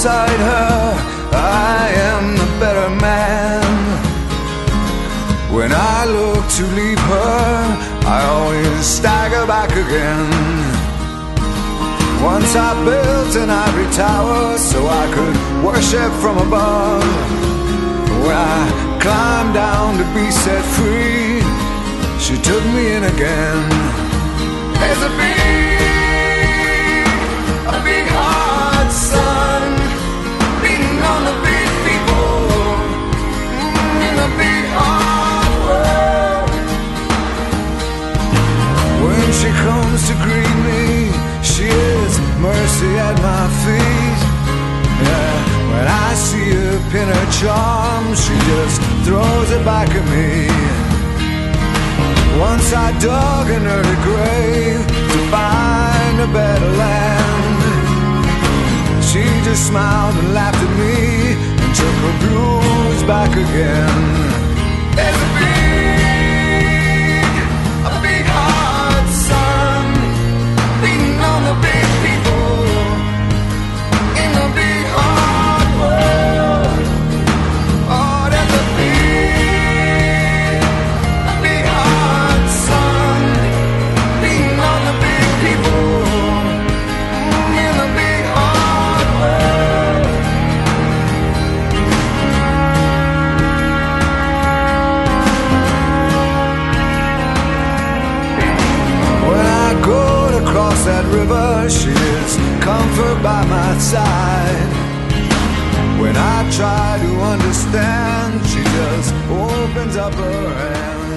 beside her, I am the better man. When I look to leave her, I always stagger back again. Once I built an ivory tower so I could worship from above. When I climbed down to be set free, she took me in again. There's a big hard sun beating on the big people in the big hard world. When she comes to greet me, she is mercy at my feet. Yeah, when I see her pin her charm, she just throws it back at me. Once I dug an early grave to find a better land. She just smiled and laughed at me and took her blues back again. There's a big hard sun beating on the big people in the big hard world. Oh, there's a big hard sun beating on the big people in the big hard world. When I go to cross that river, she is comfort by my side. When I try to understand, she just opens up her hand.